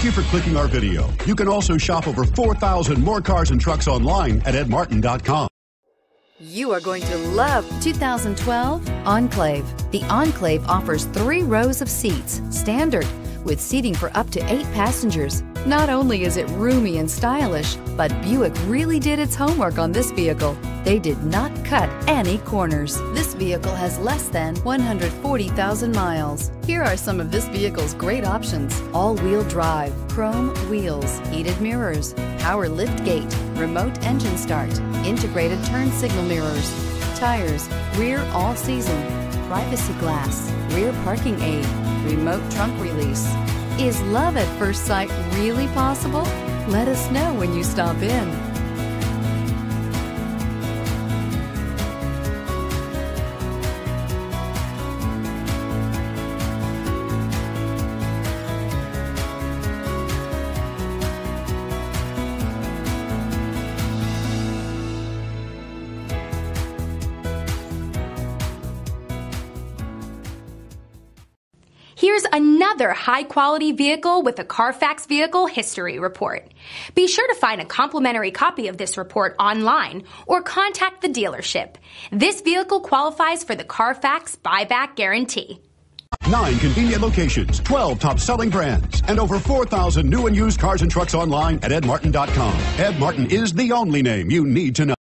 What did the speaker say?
you for clicking our video. You can also shop over 4,000 more cars and trucks online at edmartin.com. You are going to love 2012 Enclave. The Enclave offers 3 rows of seats, standard, with seating for up to 8 passengers. Not only is it roomy and stylish, but Buick really did its homework on this vehicle. They did not cut any corners. This vehicle has less than 140,000 miles. Here are some of this vehicle's great options: all-wheel drive, chrome wheels, heated mirrors, power lift gate, remote engine start, integrated turn signal mirrors, tires, rear all-season, privacy glass, rear parking aid, remote trunk release. Is love at first sight really possible? Let us know when you stop in. Here's another high-quality vehicle with a Carfax Vehicle History Report. Be sure to find a complimentary copy of this report online or contact the dealership. This vehicle qualifies for the Carfax Buyback Guarantee. 9 convenient locations, 12 top-selling brands, and over 4,000 new and used cars and trucks online at edmartin.com. Ed Martin is the only name you need to know.